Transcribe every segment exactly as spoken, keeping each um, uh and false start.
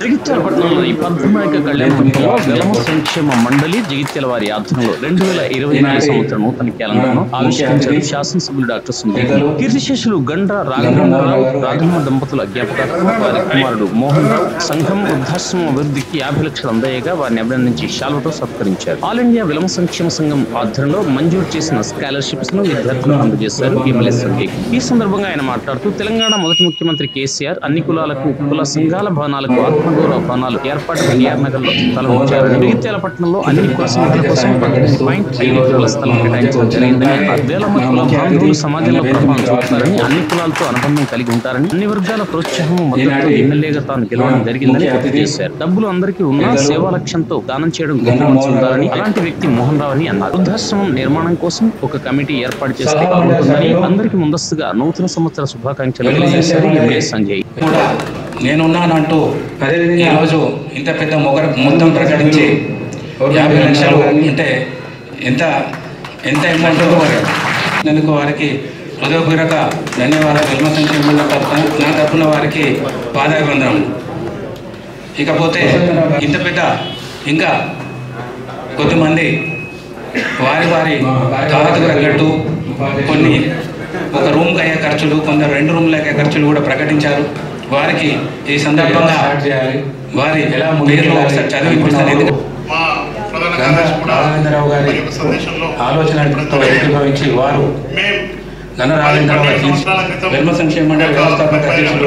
జగిత్యాల పట్టణంలోని పద్మనాయక కళ్యాణ మండపంలో వెలమ సంక్షేమ మండలి జగిత్యాల వారి ఆధ్వర్యంలో రెండు వేల ఇరవై నాలుగు సంవత్సరం నూతన క్యాలెండర్ను ఆవిష్కరించారు శాసనసభ్యులు డాక్టర్ సుందర్. కీర్తిశేషులు గండ్ర రాఘవేంద్రరావు రాఘవ దంపతుల జ్ఞాపకార్థం వారి కుమారుడు మోహన్ రావు సంఘం వృద్ధాశ్రమం అభివృద్ధికి యాభై లక్షలు అందయ్యగా వారిని అభినందించి శాలువతో సత్కరించారు. ఆల్ ఇండియా వెలమ సంక్షేమ సంఘం ఆధ్వర్యంలో మంజూరు చేసిన స్కాలర్షిప్స్ ను విద్యార్థులకు అందజేశారు ఎమ్మెల్యే సంఘం. ఈ సందర్భంగా ఆయన మాట్లాడుతూ తెలంగాణ మొదటి ముఖ్యమంత్రి కేసీఆర్ అన్ని కులాలకు కుల సంఘాల భవనాలకు ఆత్మగౌరవ భవనాలు ఏర్పాటు ఎన్టీఆర్ నగర్ లో స్థలం ఉంచారు. జగిత్యాల పట్టణంలో అన్ని కుల సంఘాల కోసం పద్దెనిమిది పాయింట్ ఐదు ఎకరాల స్థలం కేటాయించడం జరిగిందని, వేల మంది కుల బాంధవులు సమాజంలో ప్రభావం చూపుతారని, అన్ని కులాలతో అనుబంధం కలిగి ఉంటారని, అన్ని వర్గాల ప్రోత్సాహం మద్దతు ఎమ్మెల్యేగా తాను గెలవడం జరిగిందని గుర్తు చేశారు. డబ్బులు అందరికీ ఉన్నా సేవా లక్ష్యంతో దానం చేయడం గొప్పని అలాంటి వ్యక్తి మోహన్ రావు అని అన్నారు. వృద్ధాశ్రమం నిర్మాణం కోసం ఒక కమిటీ ఏర్పాటు చేస్తే బాగుంటుందని అందరికీ ముందస్తుగా నూతన సంవత్సర శుభాకాంక్షలు తెలియజేశారు ఎమ్మెల్యే సంజయ్. నేనున్నానంటూ ఈరోజు ఇంత పెద్ద మొగర మొత్తం ప్రకటించి యాభై లక్షలు అంటే ఎంత ఎంత అమౌంట్ అందుకు వారికి హృదయపూర్వక ధన్యవాదాలు. వెల్మ సంక్షేమ తరఫున నా తరఫున వారికి పాదాభివందనం. ఇకపోతే ఇంత పెద్ద ఇంకా కొద్దిమంది వారి వారి తాహతకు తగ్గట్టు కొన్ని ఒక రూమ్కి అయ్యే ఖర్చులు, కొందరు రెండు రూమ్లు అయ్యే ఖర్చులు కూడా ప్రకటించారు. వారికి ఈ సందర్భంగా వారి ఎలా పేర్లు ఒకసారి చదివిపిస్తారు. రాఘవేంద్రరావు గారి ఆలోచనతో ఏకీభవించి వారు ఘన రాఘవేంద్రరావు గారి వెల్మ సంక్షేమ మండలి వ్యవస్థాపక అధ్యక్షులు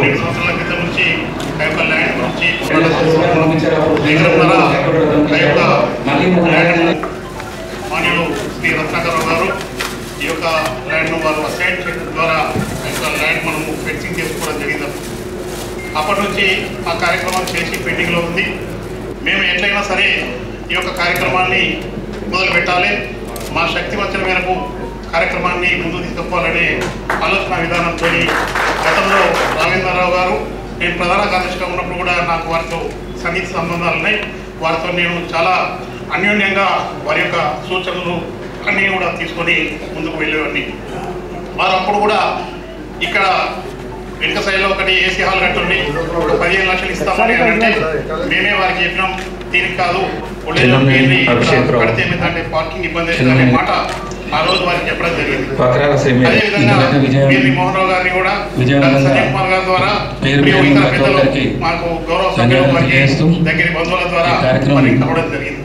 శ్రీ రత్నాకరరావు గారు ఈ యొక్క ల్యాండ్ను వారు అసైన్ చేయడం ద్వారా ఈ యొక్క ల్యాండ్ మనము ఫెన్సింగ్ చేసుకోవడం జరిగింది. అప్పటి నుంచి ఆ కార్యక్రమం చేసి పెండింగ్లో ఉంది. మేము ఎట్లయినా సరే ఈ యొక్క కార్యక్రమాన్ని మొదలు పెట్టాలి, మా శక్తి వంచన మేరకు కార్యక్రమాన్ని ముందుకు తీసుకుపోవాలనే ఆలోచన విధానంతో గతంలో రాఘవేంద్రరావు గారు నేను ప్రధాన కార్యదర్శిగా ఉన్నప్పుడు కూడా నాకు వారితో సన్నిహిత సంబంధాలు ఉన్నాయి. వారితో నేను చాలా అన్యోన్యంగా వారి యొక్క సూచనలు అన్నీ కూడా తీసుకొని ముందుకు వెళ్ళేవాడిని. వారు అప్పుడు కూడా ఇక్కడ వెనుక సైడ్లో ఒకటి ఏసీ హాల్ కట్టుండి ఒక పదిహేను లక్షలు ఇస్తామని అంటే మేమే వారికి చెప్పినాం, దీనికి కాదు కడితే అంటే పార్కింగ్ ఇబ్బంది అవుతుందనే మాట ఆ రోజు వారికి చెప్పడం జరిగింది. అదేవిధంగా వీరి మోహన్ రావు గారిని కూడా సంజయ్ కుమార్ గారి ద్వారా ఇతర పెద్దలు మాకు గౌరవ సభ్యులు వారికి దగ్గర బంధువుల ద్వారా వారికి కావడం జరిగింది.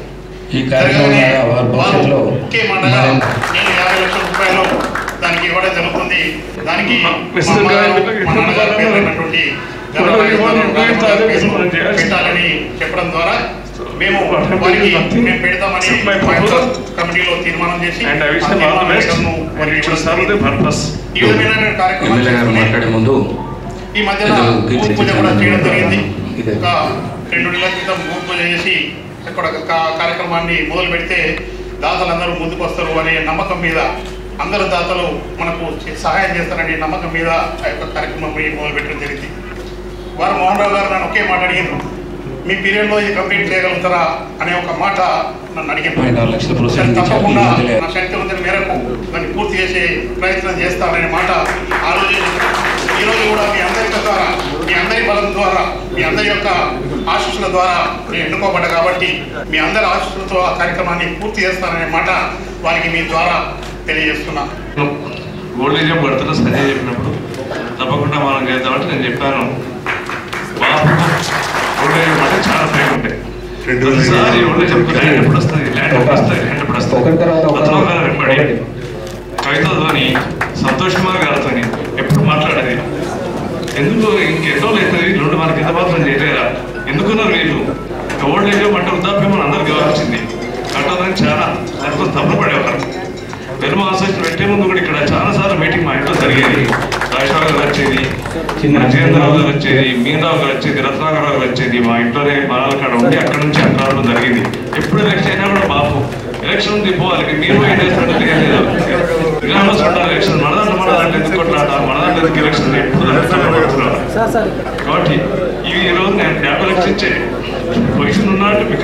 ఒకే మాటగా నేను యాభై లక్షల రూపాయలు దానికి ఇవ్వడం జరుగుతుంది. దానికి నాన్నగారి పేరు అయినటువంటి పెట్టాలని చెప్పడం ద్వారా మేము వారికి మేము పెడతామని కమిటీలో తీర్మానం చేసి ఈ విధమైన కార్యక్రమం ఈ మధ్యన భూమి పూజ కూడా చేయడం జరిగింది. ఒక రెండు నెలల క్రితం భూమి పూజ చేసి ఇక్కడ కార్యక్రమాన్ని మొదలు పెడితే దాతలందరూ ముందుకు వస్తారు అనే నమ్మకం మీద, అందరు దాతలు మనకు సహాయం చేస్తారనే నమ్మకం మీద ఆ యొక్క కార్యక్రమం మొదలు పెట్టడం జరిగింది. వారు మోహన్ రావు గారు నన్ను ఒకే మాట అడిగారు, మీ పీరియడ్లో ఇది కంప్లీట్ చేయగలుగుతారా అనే ఒక మాట నన్ను అడిగారు. తప్పకుండా నా శక్తి వంతుల మేరకు దాన్ని పూర్తి చేసే ప్రయత్నం చేస్తాననే మాట ఆ రోజు. ఈరోజు కూడా మీ అందరి ద్వారా, మీ అందరి బలం ద్వారా, మీ అందరి యొక్క ఆశీస్సుల ద్వారా నేను ఎన్నుకోబడ్డా కాబట్టి మీ అందరి ఆశీస్సులతో ఆ కార్యక్రమాన్ని పూర్తి చేస్తాననే మాట వారికి మీ ద్వారా తెలియజేస్తున్నా. ఓల్డేజ్ హోమ్ కడుతున్న సంజయ్ చెప్పినప్పుడు తప్పకుండా మనం చేద్దామంటే నేను చెప్పాను, బాబు ఓల్డేజ్ హోమ్ అంటే చాలా ప్రేమ ఉంటాయి. ప్రతిసారి ఓల్డేజ్ హోమ్ ల్యాండ్ ఎప్పుడు వస్తుంది, ల్యాండ్ ఎప్పుడు వస్తుంది, ల్యాండ్ ఎప్పుడు వస్తుంది అతను గారు వెంబడి కవితతోని సంతోష్ కుమార్ గారితో ఎప్పుడు మాట్లాడేది. ఎందుకు ఇంకెన్నో అవుతుంది రెండు మనకి ఎంత మాత్రం చేయలేరా, ఎందుకున్నారు వీళ్ళు ఓల్డేజ్ హోమ్ అంటే వృద్ధాప్యం మన అందరికి గౌరవించింది కట్టదని చాలా దానికోసం తప్పులు పడేవారు. వెల్మ ఆసక్తి పెట్టే ముందు కూడా ఇక్కడ చాలా సార్లు మీటింగ్ మా ఇంట్లో జరిగేది. రాజేశ్వర గారు వచ్చేది, రాజేంద్రరావు గారు వచ్చేది, మీరావు గారు వచ్చేది, రత్నాకరరావు గారు వచ్చేది. మా ఇంట్లోనే బాణాల కాడ ఉండి అక్కడ నుంచి అక్కడ రావడం జరిగింది. ఎప్పుడు ఎలక్షన్ అయినా కూడా బాబు ఎలక్షన్ ఉంది పోవాలి, మీరు ఏం చేస్తున్నట్టు లేదు, గ్రామస్ ఉండాలి ఎలక్షన్, మనదాంట్లో మనదాంట్లో ఎందుకు కొట్లాడాలి, మనదాంట్లో ఎందుకు ఎలక్షన్ ఎప్పుడు తప్పబడుతున్నారు. కాబట్టి ఇవి ఈరోజు నేను యాభై లక్షలు ఇచ్చే పొజిషన్ ఉన్నట్టు మీకు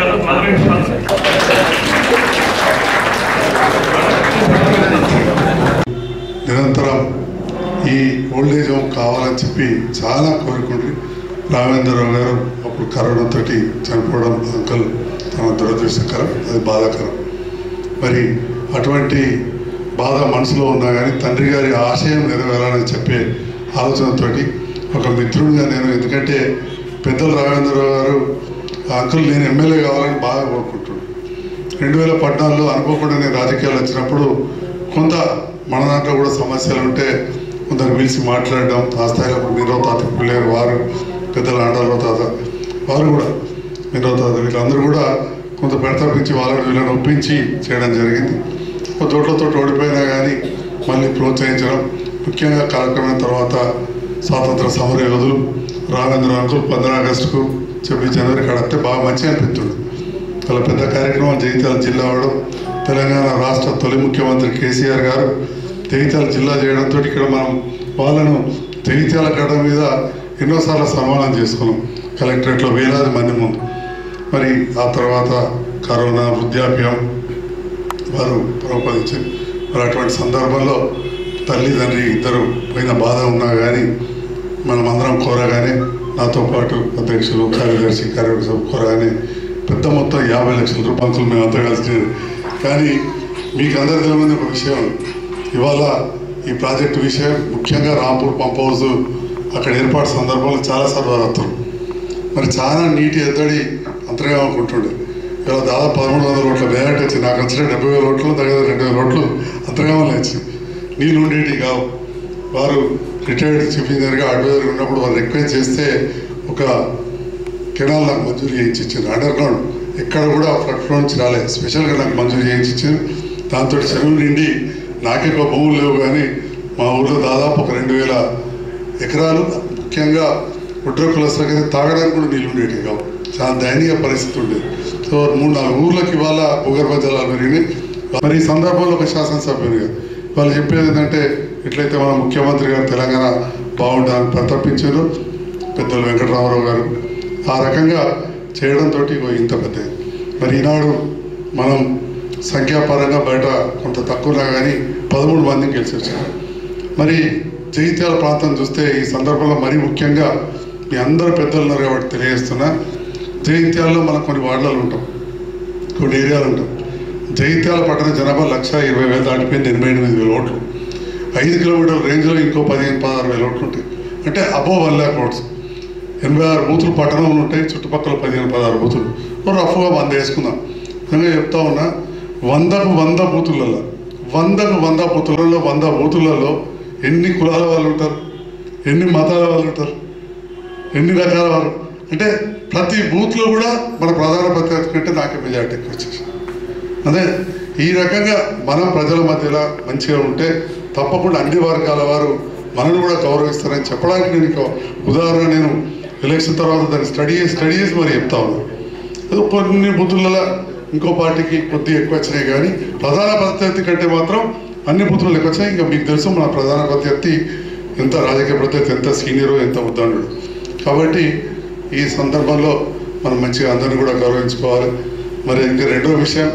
నిరంతరం ఈ ఓల్డేజ్ హోమ్ కావాలని చెప్పి చాలా కోరుకుంటుంది. రాఘవేంద్రరావు గారు ఇప్పుడు కరోనాతో చనిపోవడం అంకల్ చాలా దురదృష్టకరం, అది బాధాకరం. మరి అటువంటి బాధ మనసులో ఉన్నా కానీ తండ్రి గారి ఆశయం నెరవేరాలని చెప్పే ఆలోచనతో ఒక మిత్రుడిగా నేను, ఎందుకంటే పెద్దలు రాఘవేంద్రరావు గారు అంకుల్ నేను ఎమ్మెల్యే కావాలని బాగా కోరుకుంటున్నాను. రెండు వేల పద్నాలుగులో అనుకోకుండా నేను రాజకీయాలు వచ్చినప్పుడు కొంత మన దాంట్లో కూడా సమస్యలు ఉంటే కొందరు పిలిచి మాట్లాడడం, ఆ స్థాయిలో మీరో తాత పిల్లేరు వారు పెద్దలు ఆండాలో తాత వారు కూడా మీరో తాత వీళ్ళందరూ కూడా కొంత పెడతపించి వాళ్ళని వీళ్ళని ఒప్పించి చేయడం జరిగింది. ఒక తోటలతో ఓడిపోయినా కానీ మళ్ళీ ప్రోత్సహించడం, ముఖ్యంగా కార్యక్రమం తర్వాత స్వాతంత్ర సమర యోధులు రాఘవేంద్ర అంకుల్ పంద్రా ఆగస్టుకు చెప్పి జనవరి కడితే బాగా మంచిగా అనిపిస్తుంది. చాలా పెద్ద కార్యక్రమం జగిత్యాల జిల్లా అవడం, తెలంగాణ రాష్ట్ర తొలి ముఖ్యమంత్రి కేసీఆర్ గారు జగిత్యాల జిల్లా చేయడంతో ఇక్కడ మనం వాళ్ళను జగిత్యాల గడ్డ మీద ఎన్నోసార్లు సన్మానం చేసుకున్నాం కలెక్టరేట్లో వేలాది మంది ముందు. మరి ఆ తర్వాత కరోనా, వృద్ధాప్యం వారు ప్రపదించారు. మరి అటువంటి సందర్భంలో తల్లిదండ్రి ఇద్దరు పోయిన బాధ ఉన్నా కానీ మనం అందరం కోరగానే నాతో పాటు అధ్యక్షులు కార్యదర్శి కార్యదర్శి కోరగానే పెద్ద మొత్తం యాభై లక్షల రూపాయలు మేమంతా కలిసి. కానీ మీకు అందరి తెలియని ఒక విషయం, ఇవాళ ఈ ప్రాజెక్టు విషయం ముఖ్యంగా రాంపూర్ పంప్ హౌస్ అక్కడ ఏర్పాటు సందర్భంలో చాలాసార్లు వారు మరి చాలా నీటి ఎద్దడి అంతర్గా అనుకుంటుండే. ఇవాళ దాదాపు పదమూడు వందల రోడ్ల వేగట్ వచ్చి నాకు వచ్చిన డెబ్బై వేల రోడ్లు దగ్గర రెండు వేల రోడ్లు అంతర్గామలు వచ్చి నీళ్ళు ఉండేటి కావు. వారు రిటైర్డ్ చీఫ్ ఇంజనీర్గా అడ్వైజర్ ఉన్నప్పుడు వారు రిక్వెస్ట్ చేస్తే ఒక కెనాల్ నాకు మంజూరు చేయించి ఇచ్చారు. అండర్ గ్రౌండ్ ఎక్కడ కూడా ఫ్లడ్ ఫ్లో నుంచి రాలేదు, స్పెషల్గా నాకు మంజూరు చేయించి ఇచ్చారు. దాంతో చెరువులు నిండి నాకెక్కువ భూములు లేవు కానీ మా ఊళ్ళో దాదాపు ఒక రెండు వేల ఎకరాలు ముఖ్యంగా ఉడ్ర కులస్తులకైతే తాగడానికి కూడా నీళ్ళు ఉండేవి కావు. చాలా దయనీయ పరిస్థితి ఉండేది. సో మూడు నాలుగు ఊర్లకు ఇవాళ భూగర్భ జలాలు పెరిగినాయి. మరి ఈ సందర్భంలో ఒక శాసనసభ్యునిగా వాళ్ళు చెప్పేది ఏంటంటే, ఎట్లయితే మన ముఖ్యమంత్రి గారు తెలంగాణ బాగుండాలని ప్రతపించారు పెద్దలు వెంకటరామారావు గారు, ఆ రకంగా చేయడంతో ఇంత పెద్ద. మరి ఈనాడు మనం సంఖ్యాపరంగా బయట కొంత తక్కువనా కానీ పదమూడు మందిని గెలిచి వచ్చారు. మరి జగిత్యాల ప్రాంతం చూస్తే ఈ సందర్భంలో మరీ ముఖ్యంగా మీ అందరు పెద్దలు ఉన్నారు కాబట్టి తెలియజేస్తున్నా, జగిత్యాలలో మనం కొన్ని వార్డులు ఉంటాం, కొన్ని ఏరియాలు ఉంటాం. జగిత్యాల పట్టణ జనాభా లక్ష ఇరవై వేలు దాటిపోయింది, ఎనభై ఎనిమిది వేల ఓట్లు. ఐదు కిలోమీటర్ల రేంజ్లో ఇంకో పదిహేను పదహారు వేల ఓట్లు ఉంటాయి. అంటే అబోవ్ వన్ ల్యాక్ ఓట్స్. ఎనభై ఆరు బూతులు పట్టణంలో ఉంటాయి, చుట్టుపక్కల పదిహేను పదహారు బూతులు. రఫ్గా వంద వేసుకుందాం. నిజంగా చెప్తా ఉన్నా, వందకు వంద బూతులలో వందకు వంద బూతులలో వంద బూతులలో ఎన్ని కులాల వాళ్ళు ఉంటారు, ఎన్ని మతాల వాళ్ళు ఉంటారు, ఎన్ని రకాల వాళ్ళు. అంటే ప్రతి బూత్లో కూడా మన ప్రధాన ప్రత్యర్థి కంటే నాకే మెజార్టీ ఎక్కువ వచ్చేసి. అదే ఈ రకంగా మనం ప్రజల మధ్యలో మంచిగా ఉంటే తప్పకుండా అన్ని వర్గాల వారు మనల్ని కూడా గౌరవిస్తారని చెప్పడానికి నేను ఇంకో ఉదాహరణ, నేను ఎలక్షన్ తర్వాత దాన్ని స్టడీ చేసి స్టడీ చేసి మరి చెప్తా ఉన్నాను. కొన్ని బూతులలో ఇంకో పార్టీకి కొద్దిగా ఎక్కువ వచ్చినాయి కానీ ప్రధాన ప్రత్యర్థి కంటే మాత్రం అన్ని బూతులు ఎక్కువ వచ్చాయి. ఇంకా మీకు తెలుసు మన ప్రధాన ప్రత్యర్థి ఎంత రాజకీయ ప్రత్యర్థి, ఎంత సీనియరు, ఎంత ఉద్దండు. కాబట్టి ఈ సందర్భంలో మనం మంచిగా అందరినీ కూడా గౌరవించుకోవాలి. మరి ఇంకా రెండో విషయం,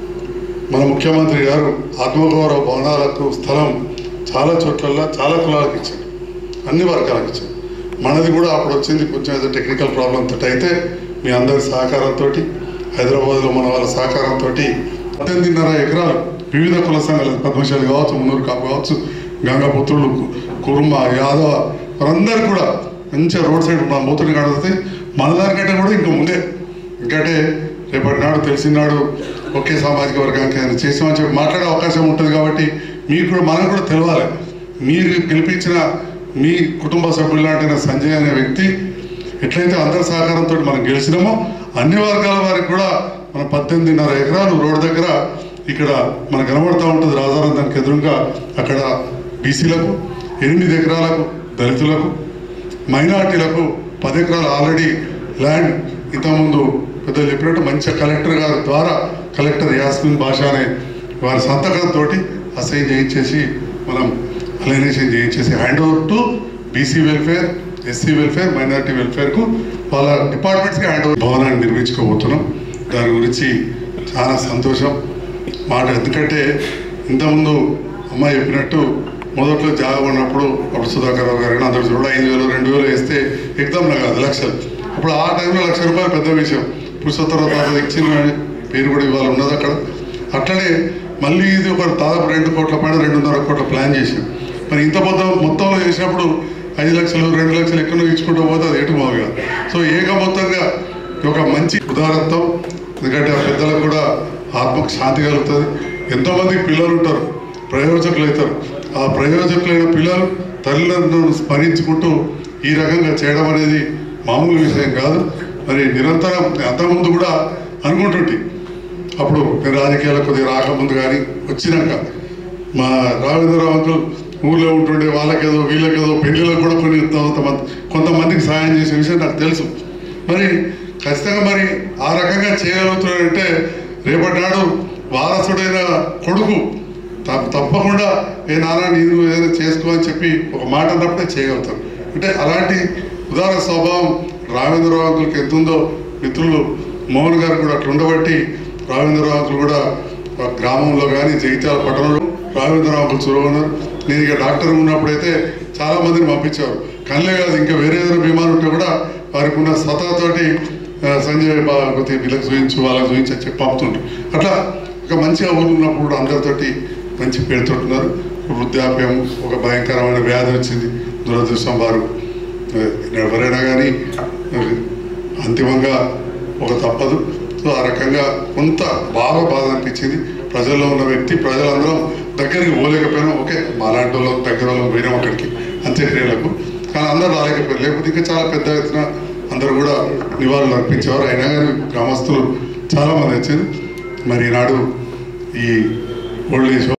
మన ముఖ్యమంత్రి గారు ఆత్మగౌరవ భవనాలకు స్థలం చాలా చోట్ల చాలా కులాలకు ఇచ్చారు, అన్ని వర్గాలకు ఇచ్చారు. మనది కూడా అప్పుడు వచ్చింది కొంచెం ఏదో టెక్నికల్ ప్రాబ్లంతో, అయితే మీ అందరి సహకారంతో హైదరాబాద్లో మన వాళ్ళ సహకారంతో పద్దెనిమిదిన్నర ఎకరాలు వివిధ కుల సంఘాలు, పద్మశాలి కావచ్చు, మున్నూరు కాపు కావచ్చు, గంగపుత్రులు, కురుమ, యాదవ, వారందరూ కూడా మంచిగా రోడ్ సైడ్ మన మూతుని కడుగుతాయి. మన దానికంటే కూడా ఇంకా ముందే, ఎందుకంటే రేపటి నాడు తెలిసినాడు ఒకే సామాజిక వర్గానికి ఆయన చేసామని చెప్పి మాట్లాడే అవకాశం ఉంటుంది. కాబట్టి మీకు కూడా మనం కూడా తెలవాలి. మీరు గెలిపించిన మీ కుటుంబ సభ్యులు లాంటి సంజయ్ అనే వ్యక్తి ఎట్లయితే అందరి సహకారంతో మనం గెలిచినామో అన్ని వర్గాల వారికి కూడా మన పద్దెనిమిదిన్నర ఎకరాలు రోడ్డు దగ్గర ఇక్కడ మనకు కనబడుతూ ఉంటుంది. రాజారాం దానికి ఎదురుగా అక్కడ బీసీలకు ఎనిమిది ఎకరాలకు, దళితులకు, మైనార్టీలకు పది ఎకరాలు ఆల్రెడీ ల్యాండ్ ఇంతకుముందు పెద్దలు చెప్పినట్టు మంచిగా కలెక్టర్ గారి ద్వారా కలెక్టర్ యాస్మిన్ భాష అనే వారి సంతకంతో అసైన్ చేయించేసి మనం అలైనేషన్ చేయించేసి hand over to BC welfare, SC welfare, minority వెల్ఫేర్కు వాళ్ళ డిపార్ట్మెంట్స్కి హ్యాండ్ ఓవర్ భవనాన్ని నిర్మించుకోబోతున్నాం. దాని గురించి చాలా సంతోషం మాట. ఎందుకంటే ఇంతకుముందు అమ్మాయి చెప్పినట్టు మొదట్లో జాబ్ ఉన్నప్పుడు అప్పుడు సుధాకర్ రావు గారు అందరూ చూడ ఐదు వేలు రెండు వేలు వేస్తే ఎగ్జామ్లో కాదు లక్షలు. ఇప్పుడు ఆ టైంలో లక్ష రూపాయలు పెద్ద విషయం. పురుషోత్తర తాత ఇచ్చిన పేరు కూడా ఇవాళ ఉన్నది అక్కడ. అట్లనే మళ్ళీ ఇది ఒక దాదాపు రెండు కోట్ల పైన రెండున్నర కోట్ల ప్లాన్ చేసాం. మరి ఇంత మొత్తం మొత్తంలో చేసినప్పుడు ఐదు లక్షలు రెండు లక్షలు ఎక్కడో ఇచ్చుకుంటూ పోతే అది ఎటు మావుగా. సో ఏక మొత్తంగా ఒక మంచి ఉదాహరణతో, ఎందుకంటే ఆ పెద్దలకు కూడా ఆత్మకు శాంతి కలుగుతుంది. ఎంతోమంది పిల్లలు ఉంటారు, ప్రయోజకులు అవుతారు. ఆ ప్రయోజకులైన పిల్లలు తల్లిదండ్రులను స్మరించుకుంటూ ఈ రకంగా చేయడం అనేది మామూలు విషయం కాదు. మరి నిరంతరం అంతకుముందు కూడా అనుకుంటుంటే, అప్పుడు నేను రాజకీయాలకు కొద్దిగా రాకముందు కానీ వచ్చినాక మా రాఘవేంద్రరావు అంకుల్ ఊళ్ళో ఉంటుండే వాళ్ళకేదో వీళ్ళకేదో పెళ్లిళ్ళకు కూడా కొన్ని కొంతమంది కొంతమందికి సహాయం చేసే విషయం నాకు తెలుసు. మరి ఖచ్చితంగా మరి ఆ రకంగా చేయగలుగుతున్నాడంటే రేపటి నాడు వారసుడైన కొడుకు తప్పకుండా ఏ నాన్న నీరు ఏదైనా చేసుకో అని చెప్పి ఒక మాట అన్నప్పుడే చేయగలుగుతారు. అంటే అలాంటి ఉదార స్వభావం రాఘవేంద్రరావు అంకుల్కి ఎంత ఉందో మిత్రులు మోహన్ గారు కూడా అట్లా ఉండబట్టి రాఘవేంద్రరావు అంకుల్ కూడా గ్రామంలో కానీ జగిత్యాల పట్టణంలో రాఘవేంద్రరావు అంకుల్ చురుకున్నారు. నేను ఇక డాక్టర్ ఉన్నప్పుడైతే చాలా మందిని పంపించారు. కళ్ళే కాదు, ఇంకా వేరే ఏదైనా బీమారు ఉంటే కూడా వారికి ఉన్న సతాతోటి సంజయ్ బాగుతి వీళ్ళకి చూపించు వాళ్ళకి చూపించి అని చెప్పి పంపుతుంటారు. అట్లా ఒక మంచిగా ఊరు ఉన్నప్పుడు అందరితోటి మంచి పేరుతోటున్నారు. వృద్ధాప్యం ఒక భయంకరమైన వ్యాధి వచ్చింది, దురదృష్టం. వారు ఎవరైనా కానీ అంతిమంగా ఒక తప్పదు. సో ఆ రకంగా కొంత బాగా బాధ అనిపించింది. ప్రజల్లో ఉన్న వ్యక్తి ప్రజలందరం దగ్గరికి పోలేకపోయినా, ఓకే మాలాంటి వాళ్ళు దగ్గర వాళ్ళు పోయినాం అక్కడికి అంత్యక్రియలకు, కానీ అందరూ రాలేకపోయారు. లేకపోతే ఇంకా చాలా పెద్ద ఎత్తున అందరూ కూడా నివాళులు అర్పించేవారు. అయినా కానీ గ్రామస్తులు చాలామంది వచ్చారు. మరి ఈనాడు ఈ ఓల్డ్ ఏజ్